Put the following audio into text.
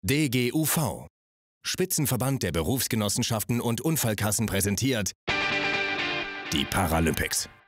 DGUV, Spitzenverband der Berufsgenossenschaften und Unfallkassen, präsentiert die Paralympics.